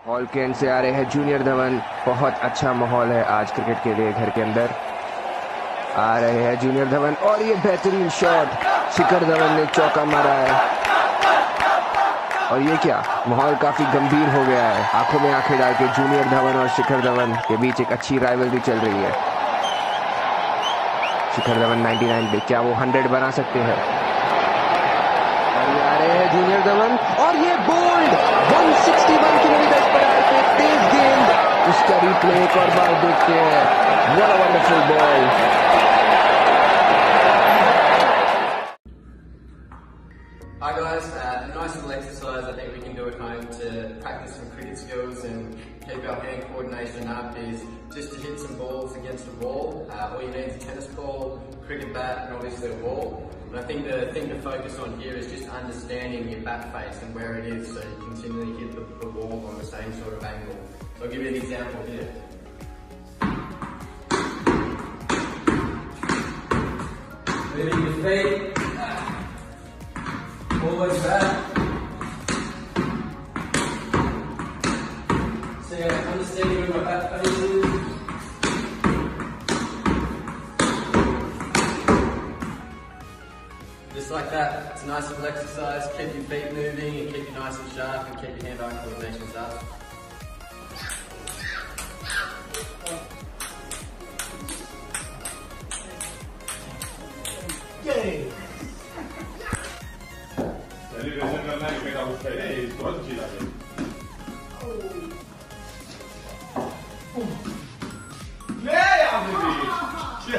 Hall के and से आ रहे हैं जूनियर धवन। बहुत अच्छा माहौल है आज क्रिकेट के लिए घर के अंदर। आ रहे हैं जूनियर धवन और ये बेहतरीन शॉट, शिखर धवन ने चौका मारा है। और ये क्या, माहौल काफी गंभीर हो गया है। आंखों में आंखें डाल के जूनियर धवन और शिखर धवन के बीच एक अच्छी राइवलरी चल रही है। शिखर धवन 99 पे, क्या वो 100 बना सकते हैं? और ये आ रहे हैं जूनियर धवन और ये बोल्ड 161 किलोमीटर पर आवर पे तेज गेंद। उसका रिप्ले एक और बार देखते हैं। What a wonderful ball. Hi guys, a nice little exercise I think we can do at home to practice some cricket skills and keep our hand coordination up is just to hit some balls against the wall. All you need is a tennis ball, cricket bat and obviously a wall. And I think the thing to focus on here is just understanding your bat face and where it is so you continually hit the ball on the same sort of angle. So I'll give you an example here. Moving your feet. Always back. So yeah, understanding where my back face is. Just like that. It's a nice little exercise. Keep your feet moving and keep you nice and sharp and keep your hand-eye coordinations up. Yay! Celebration करना है बेटा उसका है इसको बहुत अच्छी लगे ले यार बेटी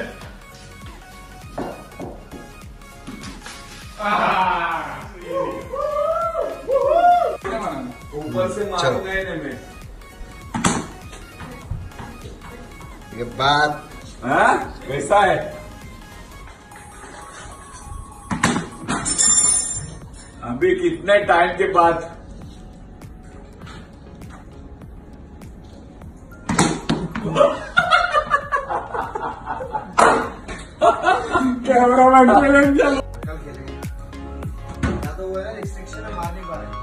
ऊपर से मार गए में ये बात हाँ कैसा है अभी कितने टाइम के बाद कैमरामैन चैलेंज कल खेलेंगे या तो वो है रिस्ट्रिक्शन है मार नहीं पा रहे